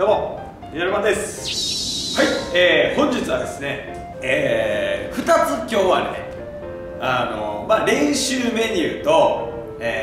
どうも、やるまです。はい、本日はですね、2つ今日はね、練習メニューと、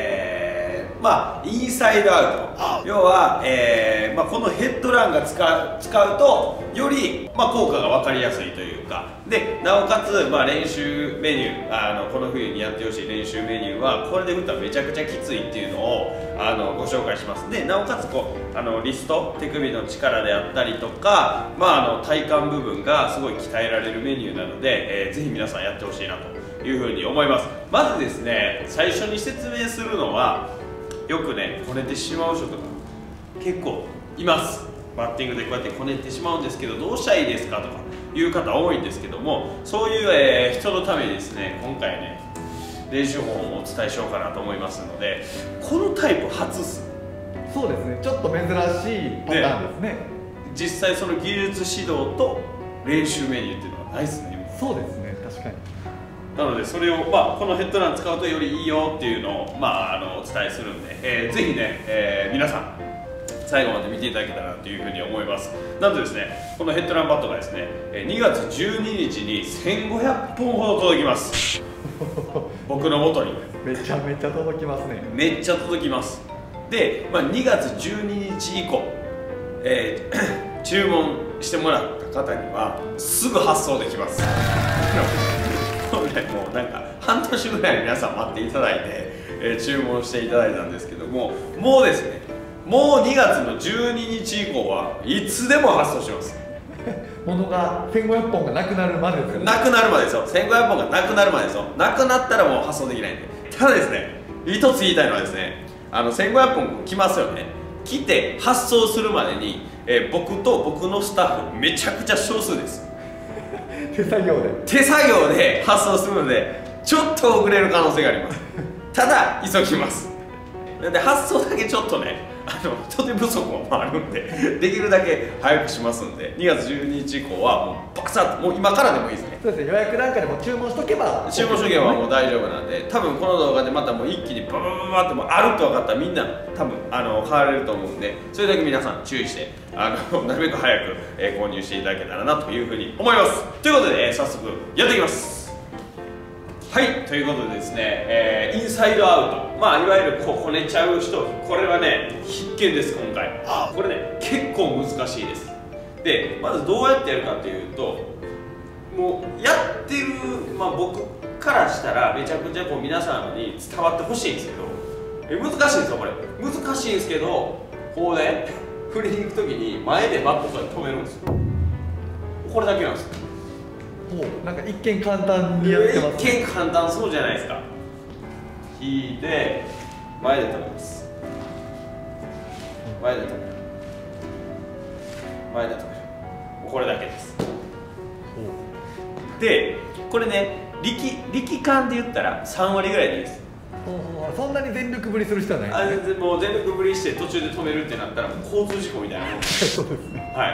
インサイドアウト、要は、このヘッドランが使うとより、効果が分かりやすいというかで、なおかつ、練習メニュー、この冬にやってほしい練習メニューはこれで打ったらめちゃくちゃきついっていうのをご紹介します。でなおかつリスト手首の力であったりとか、体幹部分がすごい鍛えられるメニューなので、ぜひ皆さんやってほしいなというふうに思います。まずですね、最初に説明するのは、よくねこねてしまう人とか結構います。バッティングでこうやってこねてしまうんですけど、どうしたらいいですかとかいう方多いんですけども、そういう、人のためにですね、今回ね練習法をお伝えしようかなと思いますので、このタイプ初っす。 そうですね、ちょっと珍しいパターンですね。 実際その技術指導と練習メニューっていうのはないですね。 そうですね、確かに。 なのでそれを、このヘッドラン使うとよりいいよっていうのを、お伝えするんで、ぜひね、皆さん最後まで見ていただけたらなというふうに思います。なんとですね、このヘッドランバットがですね、2月12日に1500本ほど届きます僕の元にめちゃめちゃ届きますね。 めっちゃ届きます。で、2月12日以降、注文してもらった方にはすぐ発送できますもうなんか半年ぐらい皆さん待っていただいて、注文していただいたんですけども、もうですね、もう2月の12日以降はいつでも発送します物が1500本がなくなるまでですよね。 なくなるまでですよ。1500本がなくなるまでですよ。なくなったらもう発送できないんで。ただですね、一つ言いたいのはですね、1500本来ますよね。来て発送するまでに、僕と僕のスタッフめちゃくちゃ少数です手作業で発送するので、ちょっと遅れる可能性がありますただ急ぎます。で発送だけちょっとね、人手不足もあるんでできるだけ早くしますんで、2月12日以降はもうバサッと、もう今からでもいいですね。 そうですね、予約なんかでも注文しとけばもう大丈夫なんで、多分この動画でまたもう一気にバババババってもうあると分かったらみんな多分買われると思うんで、それだけ皆さん注意してなるべく早く、購入していただけたらなというふうに思います。ということで、早速やっていきます。はい、ということでですね、インサイドアウト、いわゆるこねちゃう人、これはね必見です。今回これね結構難しいです。でまずどうやってやるかというと、もうやってる、僕からしたらめちゃくちゃ皆さんに伝わってほしいんですけど、難しいんですよ。これ難しいんですけど、こうね振りに行く時に前でバットから止めるんですよ。これだけなんですよ。 なんか一見簡単にやってます、 一見簡単そうじゃないですか。引いて前で止めます。前で止める、前で止める、これだけです。でこれね、力感で言ったら3割ぐらいでいいです。 そんなに全力振りする必要はないですね。 もう全力振りして途中で止めるってなったらもう交通事故みたいなもんですそうですね。 はい、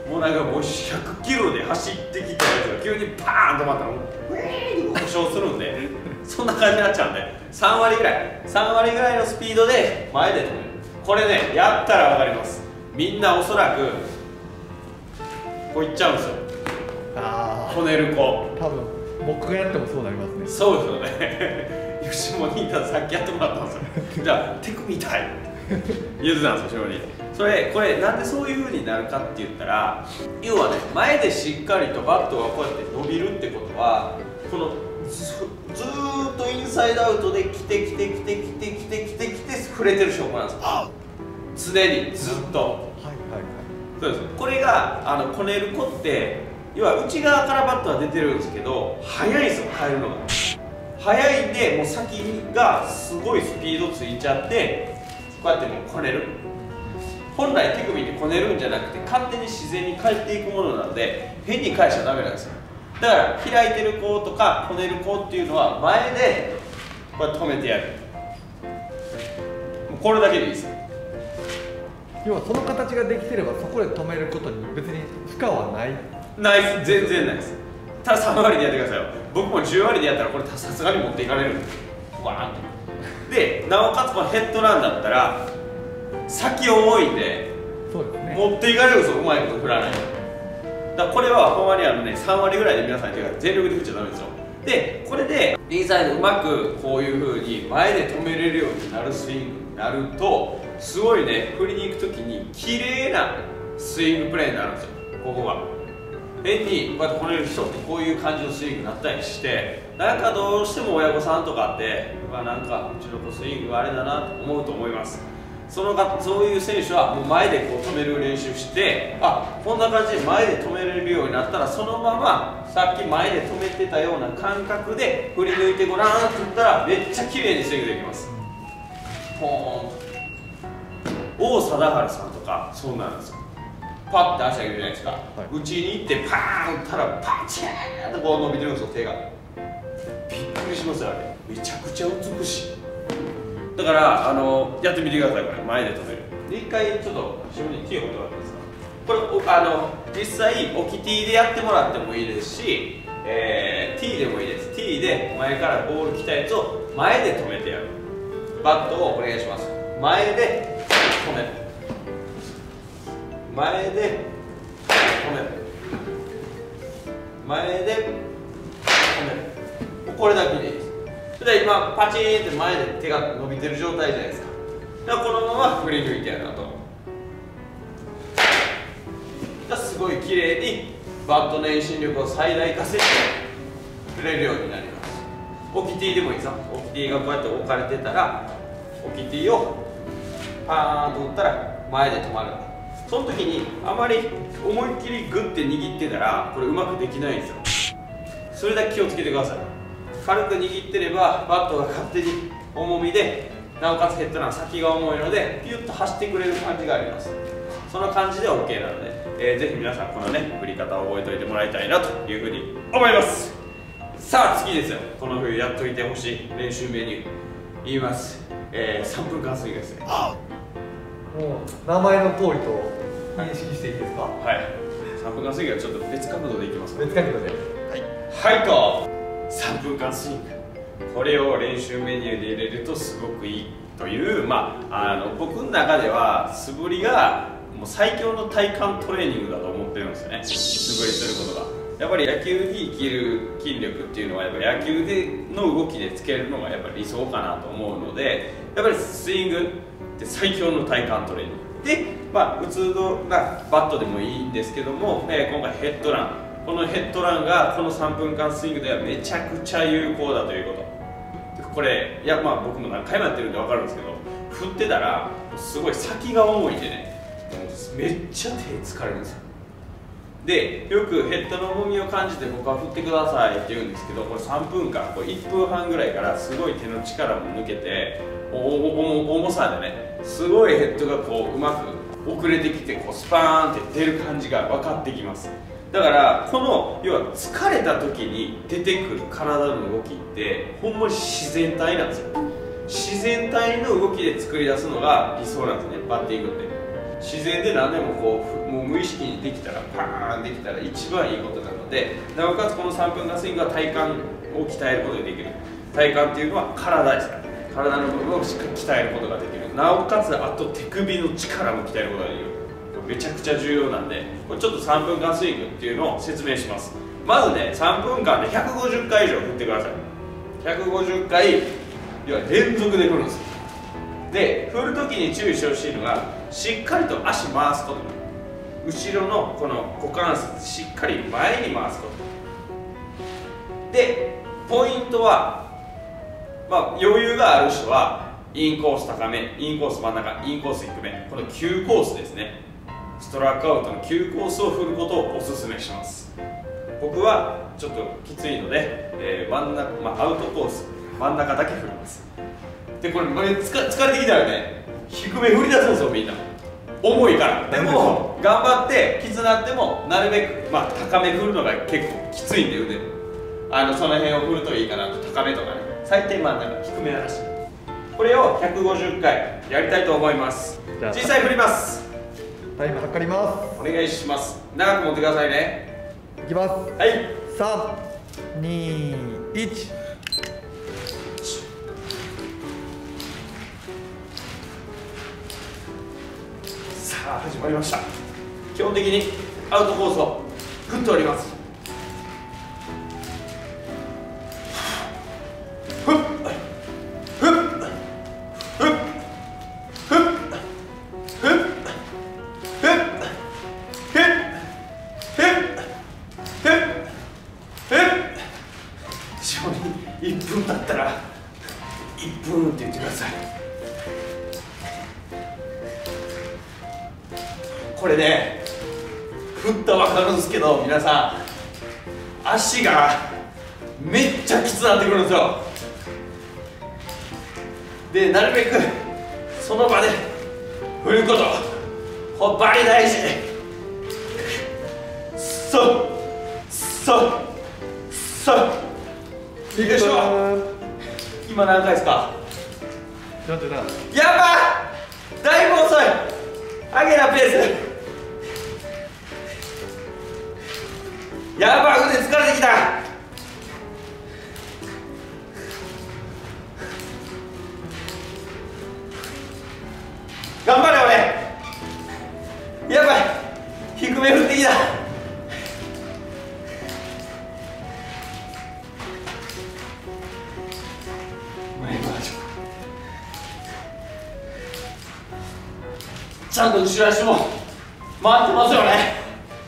もうなんかもう100キロで走ってきたやつが急にパーンと止まったらもう故障するんでそんな感じになっちゃうんで、3割ぐらいのスピードで前で止める。これねやったら分かります。みんなおそらくこういっちゃうんですよ。こねる子、 多分僕がやってもそうなりますね。 そうですよね吉本にいたらさっきやってもらったんですよじゃあ手首痛いって言ってたんですよ、後ろに。これなんでそういう風になるかって言ったら、要はね前でしっかりとバットがこうやって伸びるってことは、このずーっとインサイドアウトで来て触れてる証拠なんですよ。常にずっと。そうです。これがこねる子って、要は内側からバットは出てるんですけど速いんですよ、変えるのが速いんで、もう先がすごいスピードついちゃって、こうやってもうこねる。本来手首でこねるんじゃなくて勝手に自然に返っていくものなので、変に返しちゃダメなんですよ。だから開いてる子とかこねる子っていうのは前でこうやって止めてやる。もうこれだけでいいです。 要はその形ができてればそこで止めることに別に負荷はないです。全然ないです。ただ3割でやってくださいよ。僕も10割でやったらこれさすがに持っていかれるんです。ワーンと。でなおかつこのヘッドランだったら先重いんで、 そうですね。 持っていかれるんですよ、うまいこと振らないと。だからこれはほんまに3割ぐらいで皆さん手が全力で振っちゃダメですよ。でこれでインサイドうまくこういう風に前で止めれるようになるスイングになると、すごいね、振りに行く時に綺麗なスイングプレーになるんですよ。ここが変にこうやってこねる人ってこういう感じのスイングになったりして、なんかどうしても親御さんとかってなんかうちの子スイングがあれだなと思うと思います。そういう選手はもう前でこう止める練習して、こんな感じで前で止めれるようになったら、そのままさっき前で止めてたような感覚で振り抜いてごらんって言ったら、めっちゃ綺麗にスイングできます。ポーンと王貞治さんとかそうなんですよ。パッて足上げるじゃないですか、打ちに行ってパーン打ったらパチーンとこう伸びてるんですよ、手が。びっくりしますよ、あれ。めちゃくちゃ美しい。だからやってみてください。これ前で止めるで一回ちょっと後ろにティーを置いてもらっていいですか。これ実際置きティーでやってもらってもいいですし、ティーでもいいです。ティーで前からボール来たやつを前で止めてやる。バットをお願いします。前で止める、前で止める、前で止める、これだけでいいです。で今パチーンって前で手が伸びてる状態じゃないですか。だからこのまま振り抜いてやるなと。すごい綺麗にバットの遠心力を最大化せて振れるようになります。置きティーでもいいですよ。置きティーがこうやって置かれてたら、置きティーをパーンと打ったら前で止まる。その時にあまり思いっきりグッて握ってたらこれうまくできないんですよ。それだけ気をつけてください。軽く握ってればバットが勝手に重みで、なおかつヘッドラン先が重いのでピュッと走ってくれる感じがあります。その感じで OK なので、ぜひ皆さんこのね振り方を覚えておいてもらいたいなというふうに思います。さあ次ですよ。この冬やっといてほしい練習メニュー言います。3分間スイングですね。 もう名前の通りと認識していいですか。 はい、3分間スイングはちょっと別角度でいきますか。 別角度で、 はいと3分間スイング、これを練習メニューで入れるとすごくいいという、僕の中では素振りがもう最強の体幹トレーニングだと思ってるんですよね。素振りすることがやっぱり野球に生きる筋力っていうのはやっぱ野球の動きでつけるのがやっぱり理想かなと思うので、やっぱりスイングって最強の体幹トレーニングで、普通のバットでもいいんですけども、今回ヘッドラン、このヘッドランがこの3分間スイングではめちゃくちゃ有効だということ。これ僕も何回もやってるんで分かるんですけど、振ってたらすごい先が重いんでね、めっちゃ手疲れるんですよ。でよくヘッドの重みを感じて僕は振ってくださいって言うんですけど、これ3分間1分半ぐらいからすごい手の力も抜けて、重さでねすごいヘッドがうまく遅れてきてスパーンって出る感じが分かってきます。だからこの要は疲れた時に出てくる体の動きってほんまに自然体なんですよ。自然体の動きで作り出すのが理想なんですね、バッティングって。自然で何でももう無意識にできたらパーンできたら一番いいことなので、なおかつこの3分間スイングは体幹を鍛えることができる。体幹っていうのは体ですから、体の部分をしっかり鍛えることができる。なおかつあと手首の力も鍛えることができる。めちゃくちゃ重要なんで、これちょっと3分間スイングっていうのを説明します。まずね、3分間で150回以上振ってください。150回要は連続で振るんですよ。で振るときに注意してほしいのが、しっかりと足回すこと、後ろのこの股関節しっかり前に回すことで、ポイントは、余裕がある人はインコース高め、インコース真ん中、インコース低め、この9コースですね。ストラックアウトの9コースを振ることをおすすめします。僕はちょっときついので、真ん中、アウトコース真ん中だけ振ります。でこれ疲れてきたらね、低め振り出すんですよ、みんな重いから。でも頑張ってきつなってもなるべく、高め振るのが結構きついんで、腕その辺を振るといいかなと。高めとかね、最低真ん中、低めなし、これを150回やりたいと思います。実際振ります。 タイム測ります。 お願いします。長く持ってくださいね。 いきます。 はい、 3、2、1。 3、 さあ始まりました。基本的にアウトコースを振っております。ふっふっふっふっふっふっふっ1分経ったら1分って言ってください。これね、振ったら分かるんですけど、皆さん足がめっちゃきつくなってくるんですよ。で、なるべくその場で振ること、これバリ大事。よいしょ。今何回ですか 47。 やばい、だいぶ遅い。アゲなペース。やばい、腕疲れてきた。頑張れ俺。やばい、低め振ってきた。ちゃんと後ろ足も回ってますよね。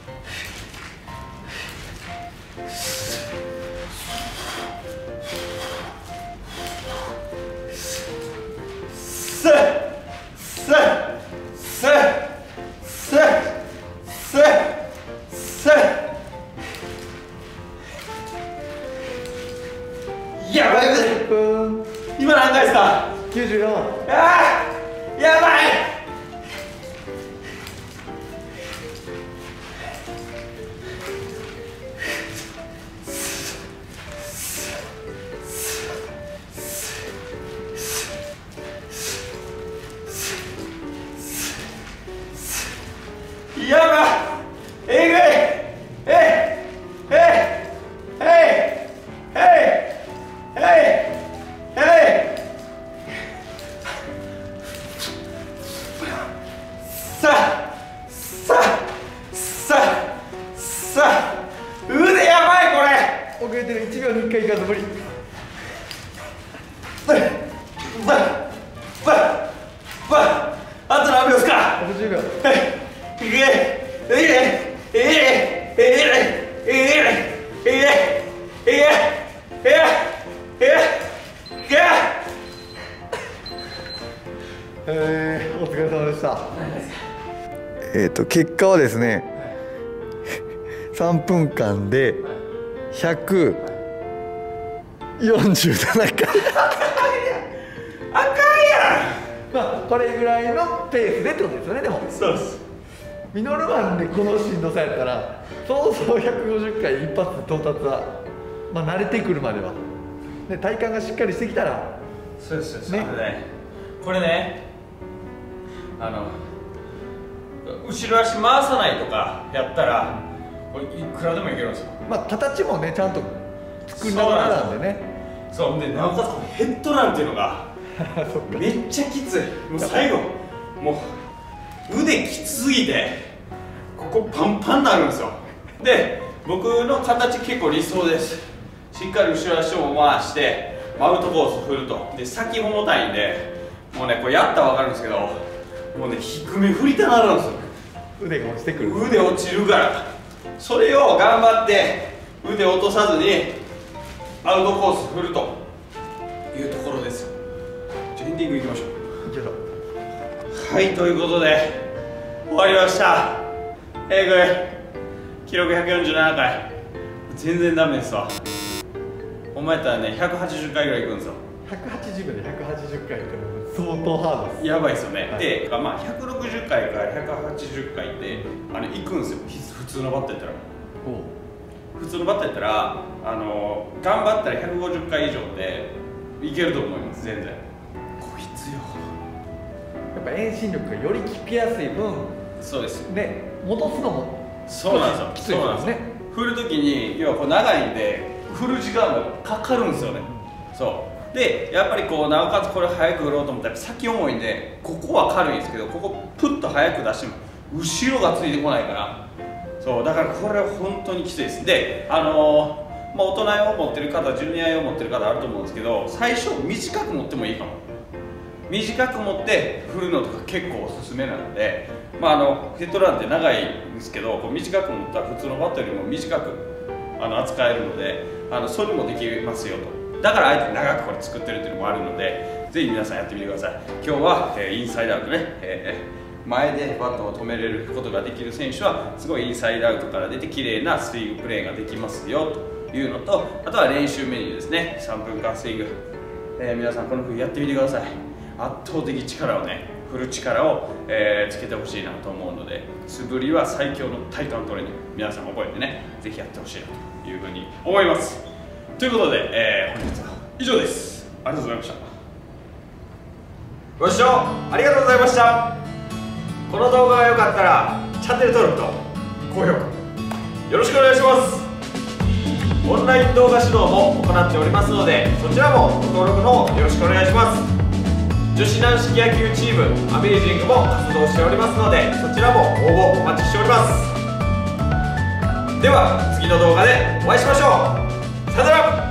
やばい、今何回ですか 94。 あー、やばい。やばい、えぐい。腕やばい、これ遅れてる。1秒に1回いかず無理。 あと何秒ですか。 60秒。お疲れ様でした。結果はですね、3分間で147回。 あかんやん。 まあこれぐらいのペースでってことですよね。でもそうです。 ミノルマンでこのしんどさやったら、そうそう150回一発で到達は、まあ慣れてくるまでは、で体幹がしっかりしてきたら。 そうです、 ね、 これね、後ろ足回さないとかやったらこれいくらでもいけるんですよ。 まあ形もねちゃんと作りながらなんでね。 そうで、なおかつこのヘッドランっていうのがめっちゃきつい。もう最後もう腕きつすぎてここパンパンになるんですよ。で、僕の形結構理想です。しっかり後ろ足を回してアウトコース振ると。で、先重たいんで、もうねこれやったら分かるんですけど、もうね低め振りたなるんですよ。 腕が落ちてくる。 腕落ちるから、それを頑張って腕落とさずにアウトコース振るというところです。じゃあエンディングいきましょう。はい、ということで終わりました。記録147回。全然ダメですわ。お前やったらね180回ぐらいいくんですよ。 180秒で180回ってもう相当ハードです。 やばいですよね。 はい、 で、まあ160回から180回って行くんですよ。普通のバッターやったら。普通のバッターやったら頑張ったら150回以上でいけると思います。全然こいつよ、 やっぱ遠心力がより効きやすい分、 そうですね、戻すのもそうなんですよ。 きついですね。 振るときに要はこう長いんで振る時間もかかるんですよね。そでやっぱりこうなおかつこれ速く振ろうと思ったら先重いんで、ここは軽いんですけど、ここプッと速く出しても後ろがついてこないから、そうだからこれは本当にきついです。でまあ、大人用持ってる方、ジュニア用持ってる方あると思うんですけど、最初短く持ってもいいかも。短く持って振るのとか結構おすすめなので、まあ、ヘッドランって長いんですけど、こう短く持ったら普通のバットよりも短く扱えるので、それもできますよと。だからあえて長くこれ作ってるっていうのもあるので、ぜひ皆さんやってみてください。今日は、インサイドアウトね、前でバットを止めれることができる選手はすごいインサイドアウトから出て綺麗なスイングプレーができますよというのと、あとは練習メニューですね。3分間スイング、皆さんこの冬やってみてください。圧倒的力をね、振る力を、つけてほしいなと思うので、素振りは最強の体幹トレーニング、皆さん覚えてね、ぜひやってほしいなというふうに思います。ということで、本日は以上です。ありがとうございました。ご視聴ありがとうございました。この動画が良かったらチャンネル登録と高評価よろしくお願いします。オンライン動画指導も行っておりますので、そちらもご登録の方よろしくお願いします。女子軟式野球チームアメージングも活動しておりますので、そちらも応募お待ちしております。では次の動画でお会いしましょう。さよなら。